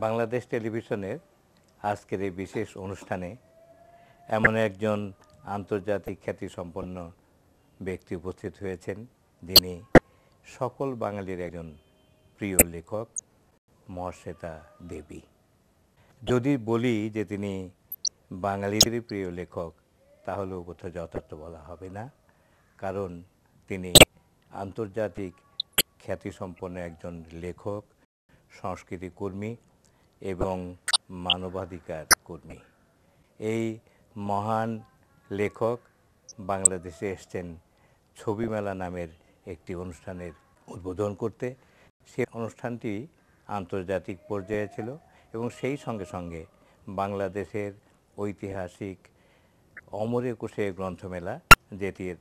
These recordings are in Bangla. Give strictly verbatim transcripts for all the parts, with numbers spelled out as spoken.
বাংলাদেশ টেলিভিশনের আজকের এই বিশেষ অনুষ্ঠানে এমন একজন আন্তর্জাতিক খ্যাতিসম্পন্ন ব্যক্তি উপস্থিত হয়েছেন, যিনি সকল বাঙালির একজন প্রিয় লেখক, মহাশ্বেতা দেবী। যদি বলি যে তিনি বাঙালিদেরই প্রিয় লেখক, তাহলেও কোথাও যথার্থ বলা হবে না, কারণ তিনি আন্তর্জাতিক খ্যাতিসম্পন্ন একজন লেখক, সংস্কৃতি কর্মী এবং মানবাধিকার কর্মী। এই মহান লেখক বাংলাদেশে এসছেন ছবি মেলা নামের একটি অনুষ্ঠানের উদ্বোধন করতে। সে অনুষ্ঠানটি আন্তর্জাতিক পর্যায়ে ছিল এবং সেই সঙ্গে সঙ্গে বাংলাদেশের ঐতিহাসিক অমর একুশে গ্রন্থমেলা, যেটির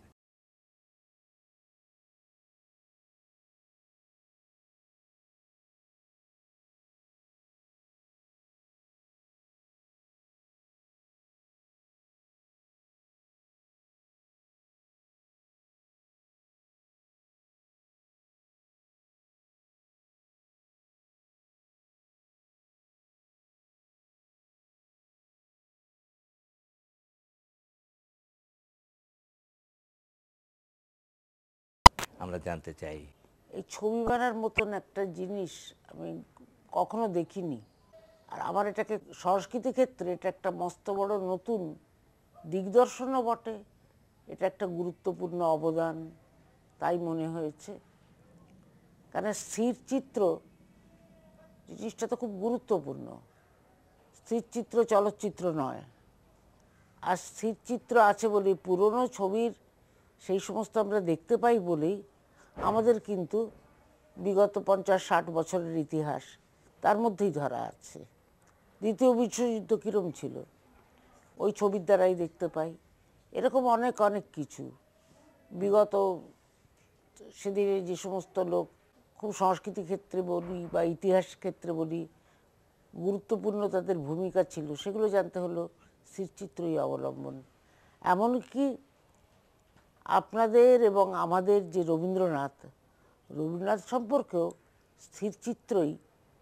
আমরা জানতে চাই। এই ছবি বানার মতন একটা জিনিস আমি কখনো দেখিনি, আর আমার এটাকে সংস্কৃতি ক্ষেত্রে এটা একটা মস্ত বড় নতুন দিগদর্শনও বটে, এটা একটা গুরুত্বপূর্ণ অবদান তাই মনে হয়েছে। কারণ স্থির চিত্র জিনিসটা তো খুব গুরুত্বপূর্ণ। স্থির চিত্র চলচ্চিত্র নয়, আর স্থির চিত্র আছে বলেই পুরনো ছবির সেই সমস্ত আমরা দেখতে পাই বলেই আমাদের কিন্তু বিগত পঞ্চাশ ষাট বছরের ইতিহাস তার মধ্যেই ধরা আছে। দ্বিতীয় বিশ্বযুদ্ধ কীরম ছিল ওই ছবির দ্বারাই দেখতে পাই। এরকম অনেক অনেক কিছু বিগত সেদিনে যে সমস্ত লোক খুব সংস্কৃতি ক্ষেত্রে বলি বা ইতিহাস ক্ষেত্রে বলি গুরুত্বপূর্ণ তাদের ভূমিকা ছিল, সেগুলো জানতে হলো স্থিরচিত্রই অবলম্বন। এমনকি আপনাদের এবং আমাদের যে রবীন্দ্রনাথ রবীন্দ্রনাথ সম্পর্কেও স্থিরচিত্রই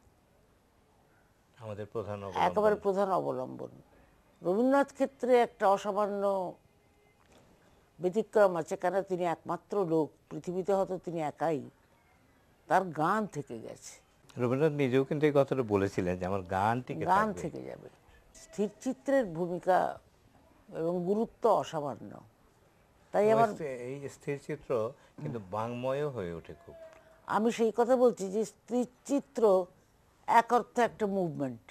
আমাদের প্রধান একেবারে প্রধান অবলম্বন। রবীন্দ্রনাথ ক্ষেত্রে একটা অসামান্য ব্যতিক্রম আছে, কেন তিনি একমাত্র লোক পৃথিবীতে, হয়তো তিনি একাই, তার গান থেকে গেছে। রবীন্দ্রনাথ নিজেও কিন্তু এই কথাটা বলেছিলেন যে আমার গান থেকে গান থেকে যাবে। স্থিরচিত্রের ভূমিকা এবং গুরুত্ব অসামান্য। তাই আমার এই স্থিরচিত্র কিন্তু বাংময়ও হয়ে ওঠে খুব। আমি সেই কথা বলছি যে স্থিরচিত্র এক অর্থে একটা মুভমেন্ট,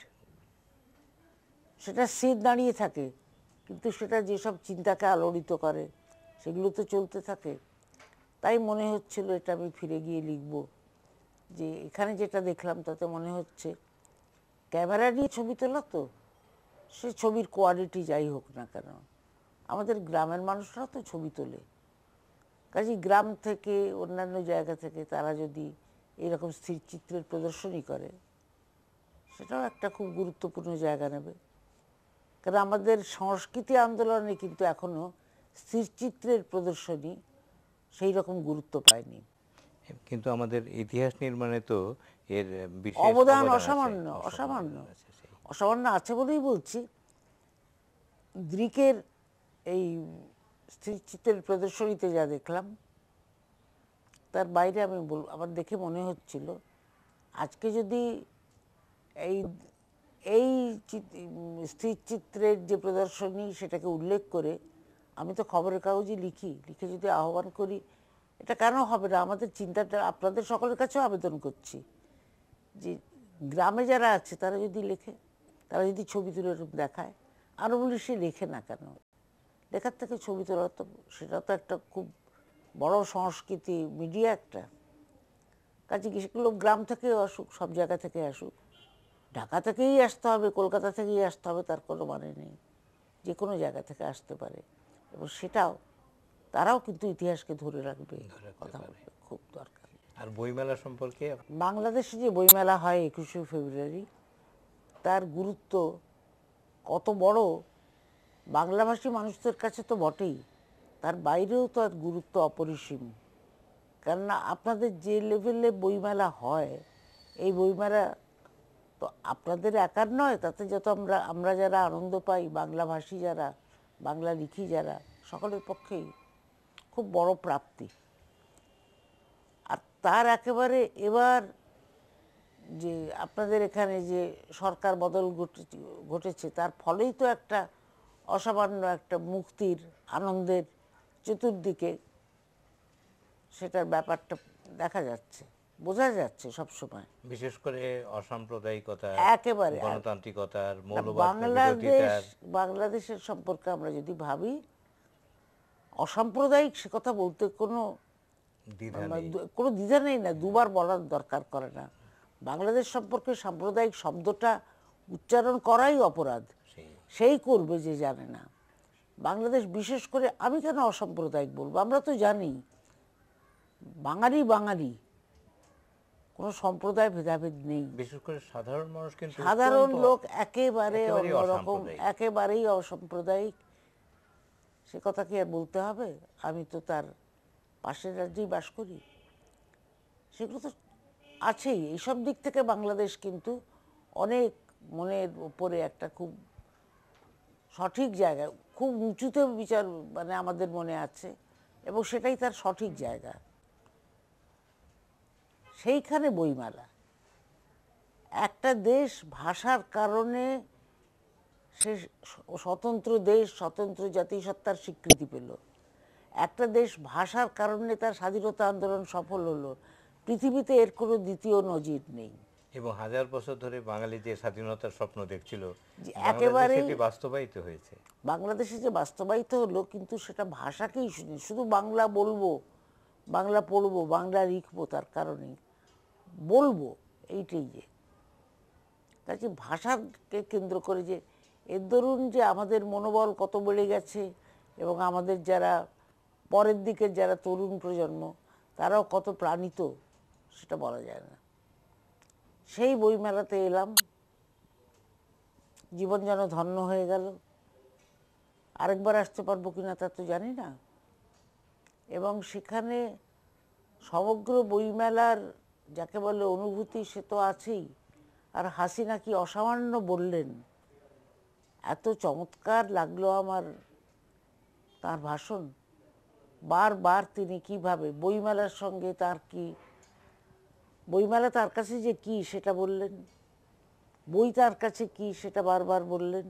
সেটা স্থির দাঁড়িয়ে থাকে, কিন্তু সেটা যেসব চিন্তাকে আলোড়িত করে সেগুলো তো চলতে থাকে। তাই মনে হচ্ছিল এটা আমি ফিরে গিয়ে লিখব, যে এখানে যেটা দেখলাম তাতে মনে হচ্ছে ক্যামেরা নিয়ে ছবি তোলা, তো সে ছবির কোয়ালিটি যাই হোক না কেন, আমাদের গ্রামের মানুষরা তো ছবি তোলে, কাজেই গ্রাম থেকে অন্যান্য জায়গা থেকে তারা যদি এরকম স্থিরচিত্রের প্রদর্শনী করে, সেটাও একটা খুব গুরুত্বপূর্ণ জায়গা নেবে। কারণ আমাদের সংস্কৃতি আন্দোলনে কিন্তু এখনও স্থিরচিত্রের প্রদর্শনী সেই রকম গুরুত্ব পায়নি। কিন্তু আমাদের ইতিহাস নির্মাণে তো এর অবদান অসামান্য অসামান্য অসামান্য আছে বলেই বলছি। দ্রিকের এই স্থিরচিত্রের প্রদর্শনীতে যা দেখলাম তার বাইরে আমি বল আমার দেখে মনে হচ্ছিল আজকে যদি এই এই স্থিরচিত্রের যে প্রদর্শনী সেটাকে উল্লেখ করে আমি তো খবরের কাগজে লিখি, লিখে যদি আহ্বান করি, এটা কেন হবে না? আমাদের চিন্তাটা আপনাদের সকলের কাছেও আবেদন করছি যে গ্রামে যারা আছে তারা যদি লেখে, তারা যদি ছবি তুলে দেখায়, আরও বলি সে লেখে না কেন, লেখার থেকে ছবি তোলা তো সেটা তো একটা খুব বড় সংস্কৃতি মিডিয়া একটা। কাজে সেগুলো গ্রাম থেকেও আসুক, সব জায়গা থেকে আসুক, ঢাকা থেকেই আসতে হবে, কলকাতা থেকেই আসতে হবে তার কোনো মানে নেই, যে কোনো জায়গা থেকে আসতে পারে, এবং সেটাও তারাও কিন্তু ইতিহাসকে ধরে রাখবে, কথা বলবে, খুব দরকার। আর বইমেলা সম্পর্কে বাংলাদেশে যে বইমেলা হয় একুশে ফেব্রুয়ারি, তার গুরুত্ব কত বড় বাংলাভাষী মানুষদের কাছে তো বটেই, তার বাইরেও তো আর গুরুত্ব অপরিসীম। কেননা আপনাদের যে লেভেলে বইমেলা হয়, এই বইমেলা তো আপনাদের একার নয়, তাতে যত আমরা আমরা যারা আনন্দ পাই, বাংলাভাষী যারা, বাংলা লিখি যারা, সকলের পক্ষেই খুব বড় প্রাপ্তি। আর তার একেবারে এবার যে আপনাদের এখানে যে সরকার বদল ঘটে- ঘটেছে, তার ফলেই তো একটা অসামান্য একটা মুক্তির, আনন্দের চতুর্দিকে সেটার ব্যাপারটা দেখা যাচ্ছে, বোঝা যাচ্ছে সব সময়। বিশেষ করে অসাম্প্রদায়িকতা, একেবারে আর গণতান্ত্রিকতার, না, মৌলবাদ বাংলাদেশ বিরোধিতার বাংলাদেশের সম্পর্কে আমরা যদি ভাবি, অসাম্প্রদায়িক সে কথা বলতে কোনো দ্বিধা আমার নেই। দু- কোনো দ্বিধা নেই, না দুবার বলার দরকার করে না। বাংলাদেশ সম্পর্কে সাম্প্রদায়িক শব্দটা উচ্চারণ করাই অপরাধ, সেই সেই করবে যে জানে না। বাংলাদেশ বিশেষ করে, আমি কেন অসাম্প্রদায়িক বলবো, আমরা তো জানি বাঙালি বাঙালি, কোনো সম্প্রদায় ভেদাভেদ নেই। বিশেষ করে সাধারণ মানুষ কিন্তু সাধারণ অত্যন্ত লোক একেবারে একেবারেই অন্যরকম, অসাম্প্রদায়িক। একেবারেই অসাম্প্রদায়িক। সে কথা কি আর বলতে হবে? আমি তো তার পাশের রাজ্যেই বাস করি। সেগুলো তো আছেই। এইসব দিক থেকে বাংলাদেশ কিন্তু অনেক মনের উপরে একটা খুব সঠিক জায়গায়, খুব উঁচুতে বিচার মানে আমাদের মনে আছে, এবং সেটাই তার সঠিক জায়গা। সেইখানে বইমেলা, একটা দেশ ভাষার কারণে সে স্বতন্ত্র দেশ, স্বতন্ত্র জাতিসত্তার স্বীকৃতি পেল। একটা দেশ ভাষার কারণে তার স্বাধীনতা আন্দোলন সফল হলো। পৃথিবীতে এর কোনো দ্বিতীয় নজির নেই। এবং হাজার বছর ধরে বাঙালি যে স্বাধীনতার স্বপ্ন দেখছিল, যে বাংলাদেশে একেবারেই সেটি বাস্তবায়িত হয়েছে। বাংলাদেশে যে বাস্তবায়িত হলো, কিন্তু সেটা ভাষাকেই শুনি, শুধু বাংলা বলবো, বাংলা পড়বো, বাংলা লিখবো, তার কারণেই বলবো, এইটাই যে কাজে ভাষাকে কেন্দ্র করে যে এর দরুন যে আমাদের মনোবল কত বেড়ে গেছে, এবং আমাদের যারা পরের দিকের যারা তরুণ প্রজন্ম, তারাও কত প্রাণিত, সেটা বলা যায় না। সেই বইমেলাতে এলাম, জীবন যেন ধন্য হয়ে গেল। আরেকবার আসতে পারবো কিনা তা তো জানি না। এবং সেখানে সমগ্র বইমেলার যাকে বলে অনুভূতি, সে তো আছেই। আর হাসিনা কি অসামান্য বললেন, এত চমৎকার লাগলো আমার তার ভাষণ। বারবার তিনি কিভাবে বইমেলার সঙ্গে তার কি, বইমেলা তার কাছে যে কি সেটা বললেন, বই তার কাছে কি সেটা বারবার বললেন।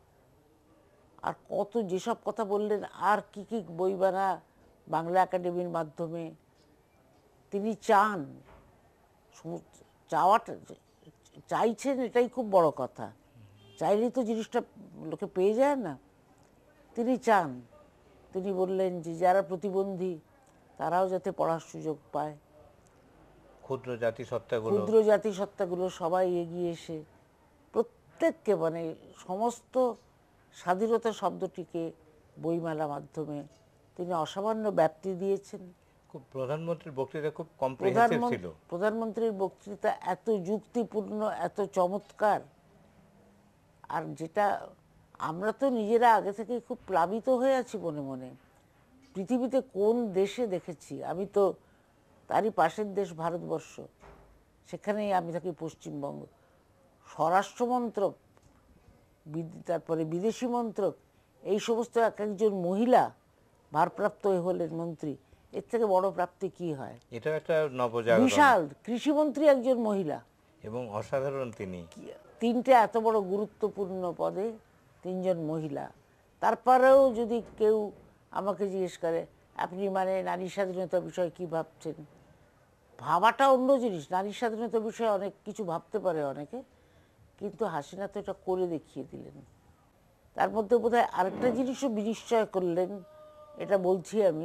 আর কত যেসব কথা বললেন, আর কি কি বইমেলা বাংলা একাডেমির মাধ্যমে তিনি চান, সমু- চাওয়াটা চাইছেন, এটাই খুব বড় কথা। চাইলেই তো জিনিসটা লোকে পেয়ে যায় না। তিনি চান, তিনি বললেন যে যারা প্রতিবন্ধী তারাও যাতে পড়ার সুযোগ পায়, ক্ষুদ্র জাতিসত্তাগুলো ক্ষুদ্র জাতিসত্তাগুলো সবাই এগিয়ে এসে প্রত্যেককে, মানে সমস্ত স্বাধীনতা শব্দটিকে বইমেলা মাধ্যমে তিনি অসামান্য ব্যাপ্তি দিয়েছেন। খুব, প্রধানমন্ত্রীর বক্তৃতা খুব কম্প্রিহেন্সিভ প্রধানমন্ত্রী ছিল। প্রধানমন্ত্রীর বক্তৃতা এত যুক্তিপূর্ণ, এত চমৎকার। আর যেটা আমরা তো নিজেরা আগে থেকেই খুব প্লাবিত হয়ে আছি মনে মনে। পৃথিবীতে কোন দেশে দেখেছি, আমি তো তারই পাশের দেশ ভারতবর্ষ, সেখানেই আমি থাকি পশ্চিমবঙ্গ, স্বরাষ্ট্রমন্ত্রক, বিদ- তারপরে বিদেশি মন্ত্রক, এই সমস্ত এক একজন মহিলা ভারপ্রাপ্ত হলেন মন্ত্রী, এর থেকে বড় প্রাপ্তি কি হয়? এটাও একটা নবজাগরণ বিশাল। কৃষিমন্ত্রী একজন মহিলা, এবং অসাধারণ তিনি। তিনটে এত বড় গুরুত্বপূর্ণ পদে তিনজন মহিলা। তারপরেও যদি কেউ আমাকে জিজ্ঞেস করে আপনি মানে নারী স্বাধীনতা বিষয়ে কি ভাবছেন, ভাবাটা অন্য জিনিস। নারী স্বাধীনতা বিষয়ে অনেক কিছু ভাবতে পারে অনেকে, কিন্তু হাসিনা তো এটা করে দেখিয়ে দিলেন। তার মধ্যে বোধহয় আরেকটা জিনিসও বিনিশ্চয় করলেন, এটা বলছি আমি,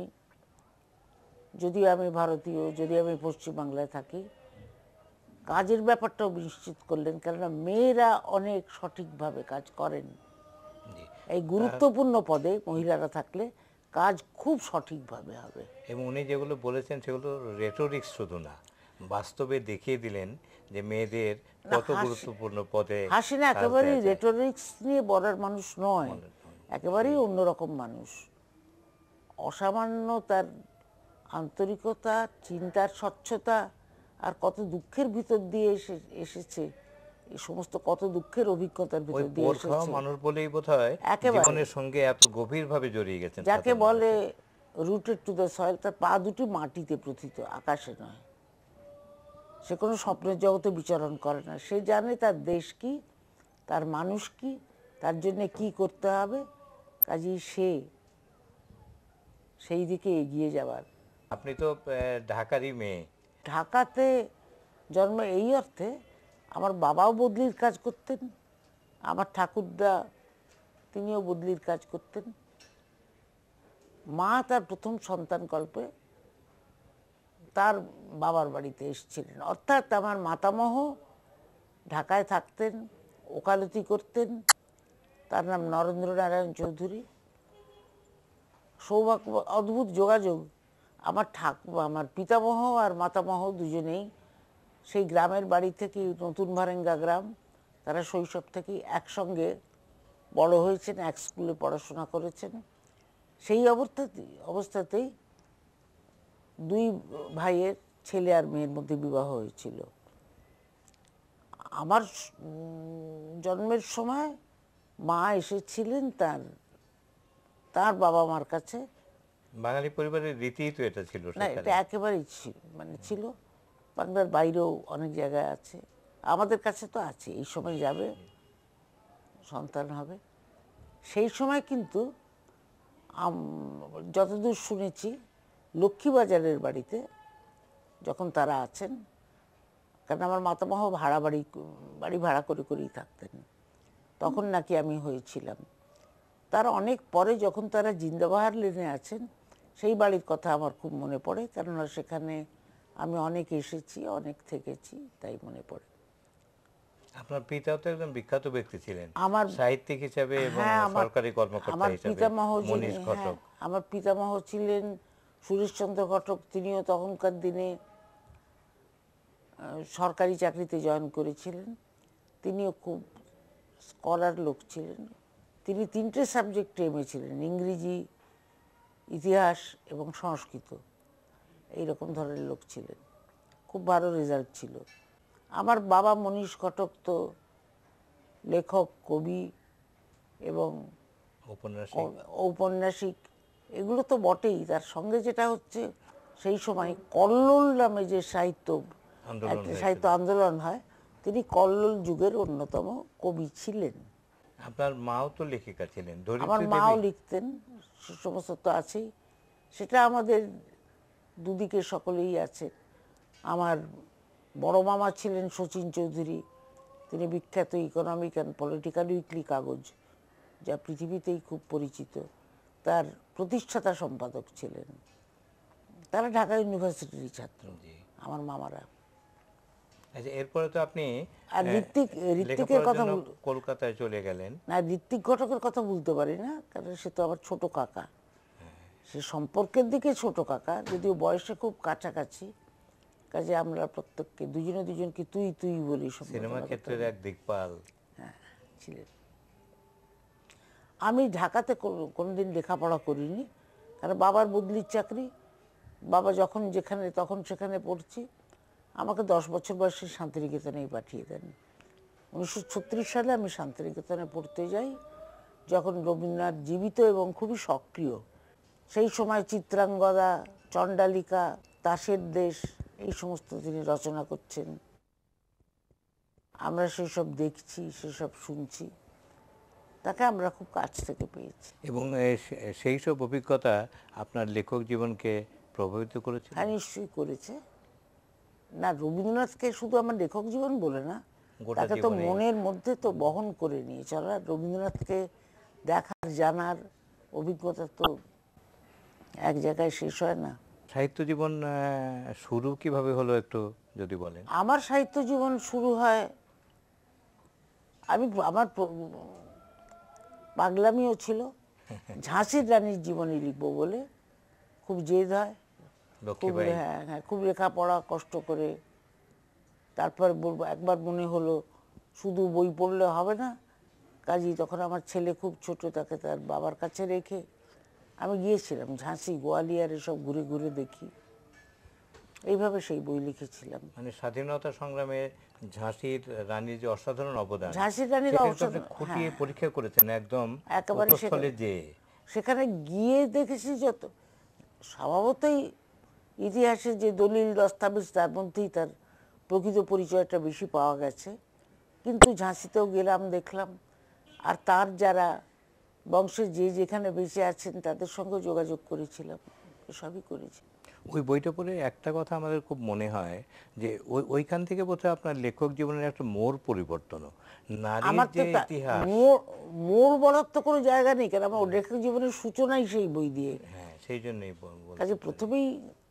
যদিও আমি ভারতীয়, যদি আমি পশ্চিমবাংলায় থাকি, কাজের ব্যাপারটাও নিশ্চিত করলেন, কেননা মেয়েরা অনেক সঠিকভাবে কাজ করেন। জি। এই গুরুত্বপূর্ণ পদে মহিলারা থাকলে কাজ খুব সঠিকভাবে হবে। এবং উনি যেগুলো বলেছেন সেগুলো রেটোরিক্স শুধু না, বাস্তবে দেখিয়ে দিলেন যে মেয়েদের কত হাসি- গুরুত্বপূর্ণ পদে হাসিনা কাজ একেবারেই দেয়া যায়। রেটোরিক্স নিয়ে বলার মানুষ নয়, একেবারেই অন্যরকম মানুষ। অসামান্য তার আন্তরিকতা, চিন্তার স্বচ্ছতা, আর কত দুঃখের ভিতর দিয়ে এসে এসেছে এই সমস্ত কত দুঃখের অভিজ্ঞতার ওই ভিতর দিয়ে পোড় খাওয়া এসেছে। মানুষ বলেই বোধহয় একেবারে। জীবনের সঙ্গে এত গভীরভাবে জড়িয়ে গেছেন যাকে সাধারণ বলে মানুষের। রুটেড টু দ্য সয়েল, তার পা দুটি মাটিতে প্রথিত, আকাশে নয়। সে কোনো স্বপ্নের জগতে বিচরণ করে না। সে জানে তার দেশ কি, তার মানুষ কি, তার জন্য কি করতে হবে, কাজেই সে সেই দিকে এগিয়ে যাবার। আপনি তো আহ, ঢাকারই মেয়ে। ঢাকাতে জন্ম এই অর্থে, আমার বাবাও বদলির কাজ করতেন, আমার ঠাকুরদা তিনিও বদলির কাজ করতেন। মা তার প্রথম সন্তান কল্পে তার বাবার বাড়িতে এসেছিলেন, অর্থাৎ আমার মাতামহ ঢাকায় থাকতেন, ওকালতি করতেন। তার নাম নরেন্দ্র নারায়ণ চৌধুরী। সৌভাগ্য, অদ্ভুত যোগাযোগ, আমার ঠাকুর, আমার পিতামহ আর মাতামহ দুজনেই সেই গ্রামের বাড়ি থেকে, নতুন ভারেঙ্গা গ্রাম, তারা শৈশব থেকেই একসঙ্গে বড় হয়েছেন, এক স্কুলে পড়াশোনা করেছেন। সেই অবস্থাতেই অবস্থাতেই দুই ভাইয়ের ছেলে আর মেয়ের মধ্যে বিবাহ হয়েছিল। আমার উম, জন্মের সময় মা এসেছিলেন তার তার বাবা মার কাছে। বাঙালি পরিবারের রীতি তো এটা ছিল না, সেখানে। এটা একেবারেই ছিল, মানে ছিল, বাংলার বাইরেও অনেক জায়গায় আছে, আমাদের কাছে তো আছে। এই সময় যাবে, সন্তান হবে। সেই সময় কিন্তু আম- যতদূর শুনেছি, লক্ষ্মীবাজারের বাড়িতে যখন তারা আছেন, কারণ আমার মাতামহ ভাড়া বাড়ি বাড়ি ভাড়া করে করেই থাকতেন, তখন নাকি আমি হয়েছিলাম। তার অনেক পরে যখন তারা জিন্দাবাহার লেনে আছেন, সেই বাড়ির কথা আমার খুব মনে পড়ে, কেননা সেখানে আমি অনেক এসেছি, অনেক থেকেছি, তাই মনে পড়ে। আপনার পিতাও তো একজন বিখ্যাত ব্যক্তি ছিলেন, আমার সাহিত্যিক হিসাবে এবং হ্যাঁ, আমার সরকারি কর্মকর্তা আমার হিসাবে, পিতামহ যিনি- মনীষ হ্যাঁ, ঘটক। আমার পিতামহ ছিলেন সুরেশচন্দ্র ঘটক। তিনিও তখনকার দিনে আহ, সরকারি চাকরিতে জয়েন করেছিলেন। তিনিও খুব স্কলার লোক ছিলেন। তিনি তিনটে সাবজেক্টে এমএ ছিলেন, ইংরেজি, ইতিহাস এবং সংস্কৃত, এইরকম ধরনের লোক ছিলেন। খুব ভালো রেজাল্ট ছিল। আমার বাবা মনীষ ঘটক তো লেখক, কবি এবং উপন্যাসিক। ও- ঔপন্যাসিক, এগুলো তো বটেই। তার সঙ্গে যেটা হচ্ছে, সেই সময় কল্লোল নামে যে সাহিত্য আন্দোলন একটা হয়েছিল। সাহিত্য আন্দোলন হয়, তিনি কল্লোল যুগের অন্যতম কবি ছিলেন। আপনার মাও তো লেখিকা ছিলেন, আমার ধরিত্রী মাও দেবী। লিখতেন, সে সমস্ত তো আছেই। সেটা আমাদের দুদিকে সকলেই আছে। আমার বড় মামা ছিলেন শচীন চৌধুরী। তিনি বিখ্যাত ইকোনমিক অ্যান্ড পলিটিক্যাল উইকলি কাগজ, যা পৃথিবীতেই খুব পরিচিত, তার প্রতিষ্ঠাতা সম্পাদক ছিলেন। তারা ঢাকা ইউনিভার্সিটির ছাত্র, জি। আমার মামারা। আচ্ছা, এরপরে তো আপনি আর আহ, ঋত্বিক ঋত্বিকের লেখাপড়ার কথা জন্য বল- কলকাতায় চলে গেলেন। না, ঋত্বিক ঘটকের কথা বলতে পারি না, কারণ সে তো আমার ছোট কাকা। সে সম্পর্কের দিকে ছোট কাকা, যদিও বয়সে খুব কাছাকাছি। কাজে আমরা প্রত্যেককে দুজনে দুজনকে তুই তুই বলি, সিনেমা সম্বোধন ক্ষেত্রের এক দিকপাল। ছিলেন। আমি ঢাকাতে কোনো- কোনোদিন লেখাপড়া করিনি, কারণ বাবার বদলির চাকরি। বাবা যখন যেখানে তখন সেখানে পড়ছি। আমাকে দশ বছর বয়সে শান্তিনিকেতনেই পাঠিয়ে দেন। উনিশশো ছত্রিশ সালে আমি শান্তিনিকেতনে পড়তে যাই, যখন রবীন্দ্রনাথ জীবিত এবং খুবই সক্রিয়। সেই সময় চিত্রাঙ্গদা, চণ্ডালিকা, তাসের দেশ, এই সমস্ত তিনি রচনা করছেন। আমরা সেসব দেখছি, সেসব শুনছি। তাকে আমরা খুব কাছ থেকে পেয়েছি। এবং এ, সে- সেই সব অভিজ্ঞতা আপনার লেখক জীবনকে প্রভাবিত করেছে। হ্যাঁ, নিশ্চয়ই করেছে। না, রবীন্দ্রনাথকে শুধু আমার লেখক জীবন বলে না, গোটা তাকে তো জীবনে। মনের মধ্যে তো বহন করে নিয়ে চলা। রবীন্দ্রনাথকে দেখার, জানার অভিজ্ঞতা তো এক জায়গায় শেষ হয় না। সাহিত্য জীবন আহ, শুরু কিভাবে হলো একটু যদি বলেন। আমার সাহিত্য জীবন শুরু হয়, আমি আমার প্র- পাগলামিও ছিল। ঝাঁসির রানীর জীবনী লিখবো বলে খুব জেদ হয়, খুব, লক্ষ্মীবাই। হ্যাঁ হ্যাঁ, খুব লেখাপড়া কষ্ট করে। তারপর বলবো, একবার মনে হলো শুধু বই পড়লে হবে না, কাজেই তখন আমার ছেলে খুব ছোট, তাকে তার বাবার কাছে রেখে আমি গিয়েছিলাম ঝাঁসি, গোয়ালিয়র, এসব ঘুরে ঘুরে দেখি। এইভাবে সেই বই লিখেছিলাম। মানে স্বাধীনতা সংগ্রামে ঝাঁসির রানীর যে অসাধারণ অবদান, ঝাঁসির রানীর সেটা কিন্তু অবদান, আপনি খুঁটিয়ে হ্যাঁ, পরীক্ষা করেছেন একদম একেবারে উপস্থলে সেখানে- যে। সেখানে গিয়ে দেখেছি যত স্বভাবতই ইতিহাসে যে দলিল দস্তাবেজ তার মধ্যেই তার প্রকৃত পরিচয়টা বেশি পাওয়া গেছে। কিন্তু ঝাঁসিতেও গেলাম, দেখলাম, আর তার যারা বংশের যে যেখানে বেঁচে আছেন তাদের সঙ্গে যোগাযোগ করেছিলাম, সবই করেছি। ওই বইটা পড়ে একটা কথা আমাদের খুব মনে হয় যে ওই ওইখান থেকে বোধহয় আপনার লেখক জীবনের একটা মোড় পরিবর্তনও, নারীর আমার তো যে তা- ইতিহাস। মোড় মোড় বলার তো কোনো জায়গা নেই, কারণ আমার লেখক জীবনের সূচনাই সেই বই দিয়ে। হ্যাঁ, সেই জন্যই বল- বলতে কাজে পারি। প্রথমেই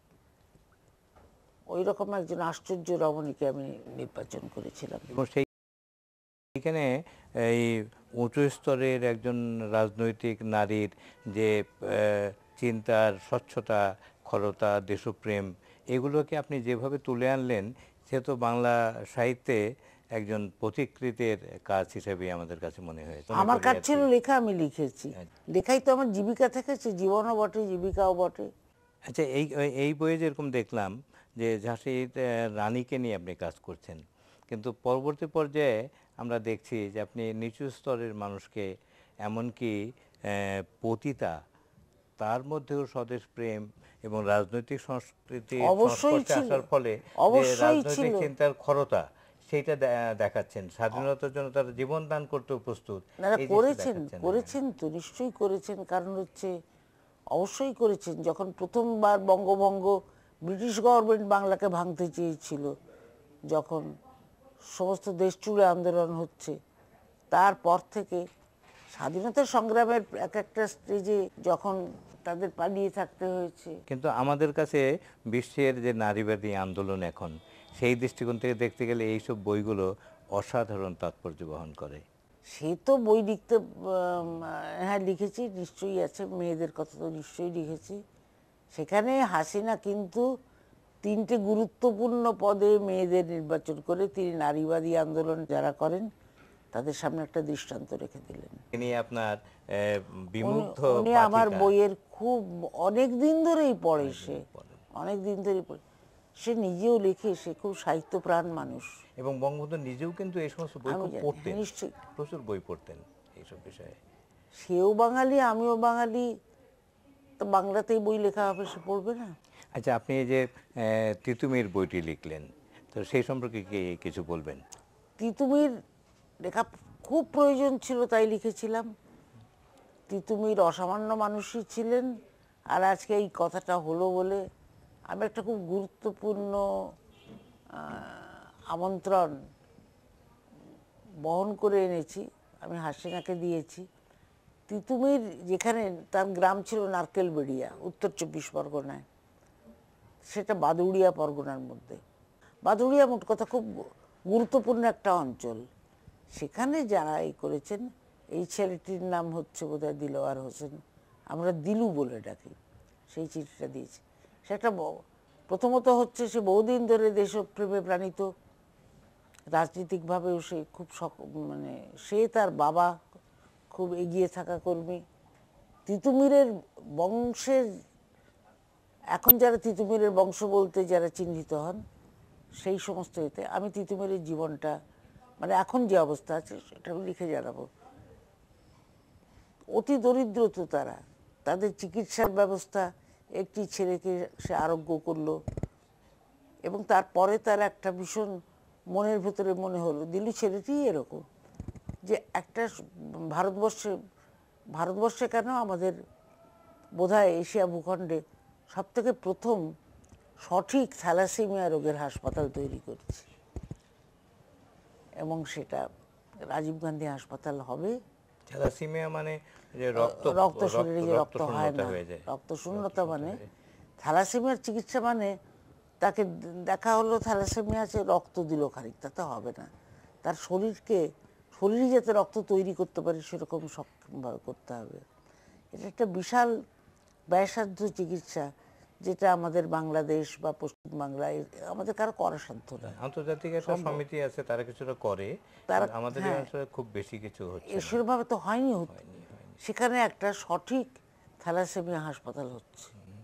ওই রকম একজন আশ্চর্য রমণীকে আমি নির্বাচন করেছিলাম। এবং সেই এখানে এই উঁচু স্তরের একজন রাজনৈতিক নারীর যে আহ, চিন্তার স্বচ্ছতা, খরতা, দেশপ্রেম, এগুলোকে আপনি যেভাবে তুলে আনলেন, সে তো বাংলা সাহিত্যে একজন পথিকৃতের কাজ হিসেবে আমাদের কাছে মনে হয়েছে। মনে আমার করি কাজ আর ছিল কি। লেখা, আমি লিখেছি। লেখাই তো আমার জীবিকা থেকেছে, জীবনও বটে, জীবিকাও বটে। আচ্ছা, এই এই বইয়ে যেরকম দেখলাম যে ঝাঁসির আহ, রানীকে নিয়ে আপনি কাজ করছেন, কিন্তু পরবর্তী পর্যায়ে আমরা দেখছি যে আপনি নিচু স্তরের মানুষকে, এমনকি আহ, পতিতা, তার মধ্যেও স্বদেশ প্রেম এবং রাজনৈতিক সংস্কৃতির অবশ্যই সংস্পর্শে ছিল, আসার ফলে যে অবশ্যই রাজনৈতিক ছিল। চিন্তার খরতা, সেইটা দে- দেখাচ্ছেন। স্বাধীনতার জন্য তারা জীবন দান করতেও প্রস্তুত, না, এই জিনিসটা করেছেন, দেখাচ্ছেন। করেছেন তো, নিশ্চয়ই করেছেন। কারণ হচ্ছে অবশ্যই করেছেন। যখন প্রথমবার বঙ্গভঙ্গ, ব্রিটিশ গভর্নমেন্ট বাংলাকে ভাঙতে চেয়েছিল, যখন সমস্ত দেশ জুড়ে আন্দোলন হচ্ছে, তারপর থেকে স্বাধীনতা সংগ্রামের এক একটা স্টেজে যখন তাদের পালিয়ে থাকতে হয়েছে। কিন্তু আমাদের কাছে বিশ্বের যে নারীবাদী আন্দোলন এখন, সেই দৃষ্টিকোণ থেকে দেখতে গেলে এইসব বইগুলো অসাধারণ তাৎপর্য বহন করে। সে তো বই লিখতে, উম, হ্যাঁ লিখেছি, নিশ্চয়ই আছে, মেয়েদের কথা তো নিশ্চয়ই লিখেছি। সেখানে হাসিনা কিন্তু তিনটে গুরুত্বপূর্ণ পদে মেয়েদের নির্বাচন করে তিনি নারীবাদী আন্দোলন যারা করেন তাদের সামনে একটা দৃষ্টান্ত রেখে দিলেন। তিনি আপনার আহ, বিমুগ্ধ উনি- উনি আমার পাঠিকা। বইয়ের খুব অনেক দিন ধরেই পড়ে, সে অনেক দিন ধরেই পড়ে, সে নিজেও লেখে, সে খুব সাহিত্যপ্রাণ মানুষ। এবং বঙ্গবন্ধু নিজেও কিন্তু এই সমস্ত বই আমি খুব জানি, পড়তেন, হ্যাঁ, নিশ্চয়ই। প্রচুর বই পড়তেন এইসব বিষয়ে। সেও বাঙালি, আমিও বাঙালি, তো বাংলাতেই বই লেখা হবে, সে পড়বে না? আচ্ছা, আপনি এই যে আহ, তিতুমির বইটি লিখলেন, তো সেই সম্পর্কে কি কিছু বলবেন? তিতুমির লেখা খুব প্রয়োজন ছিল, তাই লিখেছিলাম। তিতুমির অসামান্য মানুষই ছিলেন। আর আজকে এই কথাটা হলো বলে আমি একটা খুব গুরুত্বপূর্ণ আহ, আমন্ত্রণ বহন করে এনেছি, আমি হাসিনাকে দিয়েছি। তিতুমির যেখানে, তার গ্রাম ছিল নারকেলবেড়িয়া, উত্তর চব্বিশ পরগনায়, সেটা বাদুড়িয়া পরগনার মধ্যে। বাদুড়িয়া মোট কথা খুব গুরুত্বপূর্ণ একটা অঞ্চল। সেখানে যারা এই করেছেন, এই ছেলেটির নাম হচ্ছে বোধহয় দিলওয়ার হোসেন, আমরা দিলু বলে ডাকি, সেই চিঠিটা দিয়েছি। সেটা ব- প্রথমত হচ্ছে সে বহুদিন ধরে দেশপ্রেমে প্রাণিত, রাজনীতিকভাবেও সে খুব সক- মানে সে তার বাবা খুব এগিয়ে থাকা কর্মী। তিতুমিরের বংশের, এখন যারা তিতুমিরের বংশ বলতে যারা চিহ্নিত হন, সেই সমস্ত এতে আমি তিতুমিরের জীবনটা, মানে এখন যে অবস্থা আছে সেটাও লিখে জানাবো। অতি দরিদ্র তো তারা, তাদের চিকিৎসার ব্যবস্থা, একটি ছেলেকে সে আরোগ্য করলো, এবং তারপরে তার একটা ভীষণ মনের ভেতরে মনে হলো, দিলু ছেলেটি এরকম, যে একটা ভারতবর্ষে, ভারতবর্ষে কেন, আমাদের বোধহয় এশিয়া ভূখণ্ডে সব থেকে প্রথম সঠিক থ্যালাসেমিয়া রোগের হাসপাতাল তৈরি করেছে, এবং সেটা রাজীব গান্ধী হাসপাতাল হবে। থ্যালাসেমিয়া মানে যে রক্ত রক্ত শরীরে যে রক্ত হয় শূন্যতা না, হয়ে যায়। রক্ত শূন্যতা মানে থ্যালাসেমিয়ার চিকিৎসা মানে তাকে দেখা হলো থ্যালাসেমিয়া আছে, রক্ত দিল খানিক, তাতে হবে না, তার শরীরকে, শরীর যাতে রক্ত তৈরি করতে পারে সেরকম সক্ষমভাবে করতে হবে। এটা একটা বিশাল ব্যয়সাধ্য চিকিৎসা, যেটা আমাদের বাংলাদেশ বা পশ্চিমবাংলায় আমাদের কারো করা সাধ্য না। আন্তর্জাতিক একটা সমিতি আছে, তারা কিছুটা করে, তারা, আমাদের এই হ্যাঁ, অঞ্চলে খুব বেশি কিছু হচ্ছে না। সেরকমভাবে তো হয়নি, হতো। সেখানে একটা সঠিক থ্যালাসেমিয়া হাসপাতাল হচ্ছে।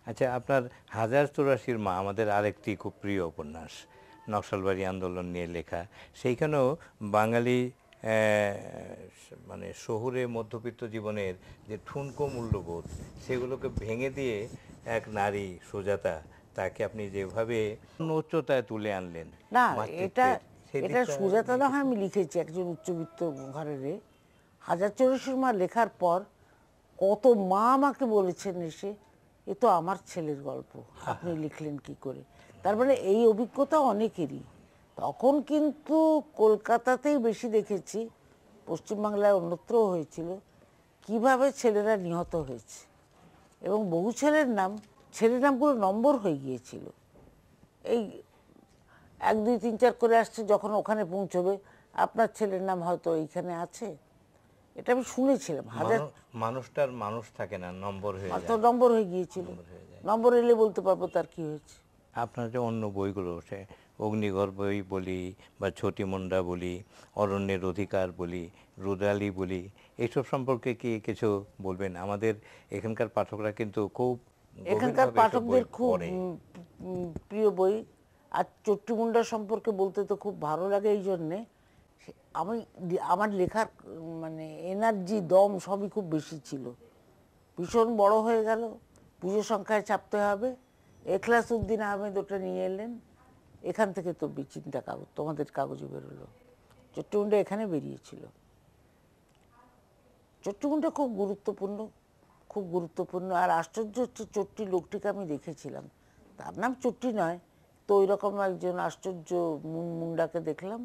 আচ্ছা, আপনার হাজার চৌরাশির মা আমাদের আরেকটি খুব প্রিয় উপন্যাস, নকশালবাড়ি আন্দোলন নিয়ে লেখা। সেইখানেও বাঙালি আহ, মানে শহুরে মধ্যবিত্ত জীবনের যে ঠুনকো মূল্যবোধ, সেগুলোকে ভেঙে দিয়ে এক নারী সুজাতা, তাকে আপনি যেভাবে উচ্চতায় তুলে আনলেন না, এটা মাতৃত্বের, সেই এটা দিকটা সুজাতা না নিয়ে হয় আমি লিখেছি একজন উচ্চবিত্ত ঘরের। হাজার চৌরাশির মা লেখার পর কত মা আমাকে বলেছেন এসে, এ তো আমার ছেলের গল্প, আপনি লিখলেন কি করে। তার মানে এই অভিজ্ঞতা অনেকেরই। তখন কিন্তু কলকাতাতেই বেশি দেখেছি, পশ্চিমবাংলায় অন্যত্রও হয়েছিল, কিভাবে ছেলেরা নিহত হয়েছে। এবং বহু ছেলের নাম, ছেলের নামগুলো নম্বর হয়ে গিয়েছিল। এই এক দুই তিন চার করে আসছে, যখন ওখানে পৌঁছবে আপনার ছেলের নাম হয়তো এইখানে আছে। এটা আমি শুনেছিলাম। হাজার মানু- মানুষটার মানুষ থাকে না, নম্বর হয়ে তো যায়। নম্বর হয়ে গিয়েছিল। নম্বর এলে বলতে পারবো তার কি হয়েছে। আপনার যে অন্য বইগুলো, সে অগ্নিগর্ভই বলি বা ছোটি মুন্ডা বলি, অরণ্যের অধিকার বলি, রুদালি বলি, এইসব সম্পর্কে কি কিছু বলবেন? আমাদের এখানকার পাঠকরা কিন্তু খুব এখানকার গভীরভাবে এসব বই পাঠকদের খুব পড়ে। উম, উম, প্রিয় বই। আর চট্টিমুন্ডা সম্পর্কে বলতে তো খুব ভালো লাগে এই জন্যে, সে- আমি আমার লেখার উম, মানে এনার্জি, দম সবই খুব বেশি ছিল। ভীষণ বড় হয়ে গেল, পুজো সংখ্যায় ছাপতে হবে, এখলাস উদ্দিন আহমেদ ওটা নিয়ে এলেন, এখান থেকে তো বিচিন্তা কাগজ, তোমাদের কাগজে বেরোলো। চট্টিমুন্ডা এখানে বেরিয়েছিল। চট্টিমুন্ডা খুব গুরুত্বপূর্ণ, খুব গুরুত্বপূর্ণ। আর আশ্চর্য হচ্ছে, চট্টি লোকটিকে আমি দেখেছিলাম, তার নাম চট্টি নয়, তো ওই রকম একজন আশ্চর্য মুন- মুন্ডাকে দেখলাম।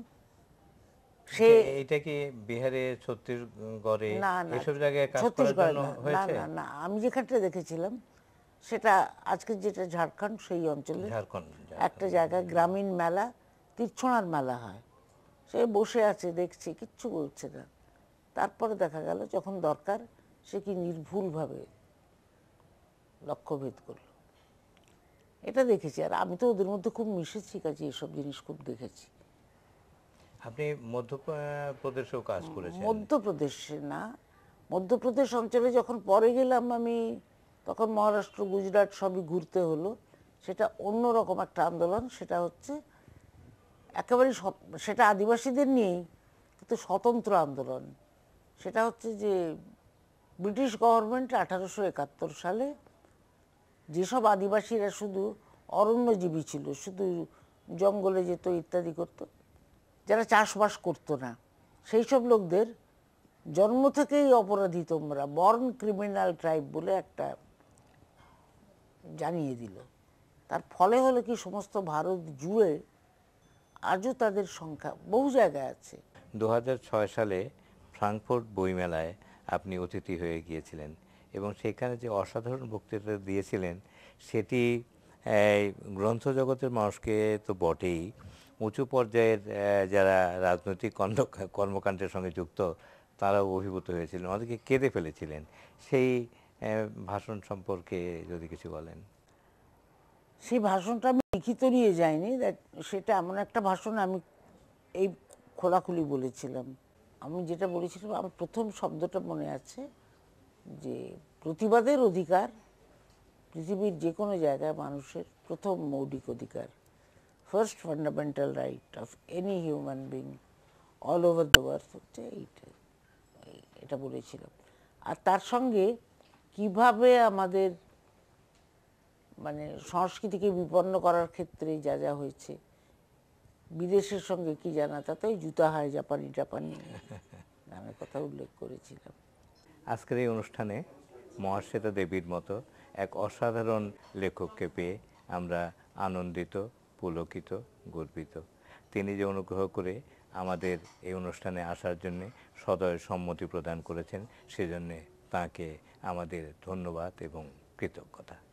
সে যে এইটা কি বিহারে, ছত্তিশগড়ে, না না এসব জায়গায় কাজ করার ছত্তিশগড়ে জন্য না, না হয়েছে? না না আমি যেখানটা দেখেছিলাম সেটা আজকে যেটা ঝাড়খণ্ড, সেই অঞ্চলে ঝাড়খণ্ড। একটা জায়গায় গ্রামীণ মেলা, তীর্ছনার মেলা হয়। সে বসে আছে, দেখছে, কিচ্ছু বলছে না। তারপরে দেখা গেল যখন দরকার, সে কি নির্ভুলভাবে লক্ষ্যভেদ করলো। এটা দেখেছি। আর আমি তো ওদের মধ্যে খুব মিশেছি, কাজে এসব জিনিস খুব দেখেছি। আপনি মধ্যপ্রদেশেও কাজ করেছেন। মধ্যপ্রদেশে না, মধ্যপ্রদেশ অঞ্চলে যখন পরে গেলাম আমি, তখন মহারাষ্ট্র, গুজরাট সবই ঘুরতে হলো। সেটা অন্যরকম একটা আন্দোলন। সেটা হচ্ছে একেবারে, সেটা আদিবাসীদের নিয়েই, কিন্তু স্বতন্ত্র আন্দোলন। সেটা হচ্ছে যে ব্রিটিশ গভর্নমেন্ট আঠারোশো একাত্তর সালে যেসব আদিবাসীরা শুধু অরণ্যজীবী ছিল, শুধু জঙ্গলে যেত ইত্যাদি করতো, যারা চাষবাস করতো না, সেই সব লোকদের জন্ম থেকেই অপরাধী, তোমরা বর্ন ক্রিমিনাল ট্রাইব বলে একটা জানিয়ে দিল। তার ফলে হলো কি, সমস্ত ভারত জুড়ে আজও তাদের সংখ্যা বহু জায়গায় আছে। দু হাজার ছয় সালে ফ্রাঙ্কফুর্ট বইমেলায় আপনি অতিথি হয়ে গিয়েছিলেন, এবং সেখানে যে অসাধারণ বক্তৃতা দিয়েছিলেন, সেটি এই, গ্রন্থ জগতের মানুষকে তো বটেই, উঁচু পর্যায়ের আহ, যারা রাজনৈতিক কর্ম- কর্মকাণ্ডের সঙ্গে যুক্ত, তারাও অভিভূত হয়েছিলেন, অনেকে কেঁদে ফেলেছিলেন। সেই আহ, ভাষণ সম্পর্কে যদি কিছু বলেন। সেই ভাষণটা আমি লিখিত নিয়ে যাইনি, that- সেটা এমন একটা ভাষণ, আমি এই খোলাখুলি বলেছিলাম। আমি যেটা বলেছিলাম, আমার প্রথম শব্দটা মনে আছে, যে প্রতিবাদের অধিকার পৃথিবীর যে কোনো জায়গায় মানুষের প্রথম মৌলিক অধিকার, first fundamental right of any human being all over the world, হচ্ছে এইটা, এটা বলেছিলাম। আর তার সঙ্গে কিভাবে আমাদের মানে সংস্কৃতিকে বিপন্ন করার ক্ষেত্রে যা যা হয়েছে, বিদেশের সঙ্গে কি জানা, তাতে ওই জুতা হয় জাপানি জাপানি নামের কথা উল্লেখ করেছিলাম। আজকের এই অনুষ্ঠানে মহাশ্বেতা দেবীর মতো এক অসাধারণ লেখককে পেয়ে আমরা আনন্দিত, পুলকিত, গর্বিত। তিনি যে অনুগ্রহ করে আমাদের এই অনুষ্ঠানে আসার জন্য সদয় সম্মতি প্রদান করেছেন, সেজন্যে তাঁকে আমাদের ধন্যবাদ এবং কৃতজ্ঞতা।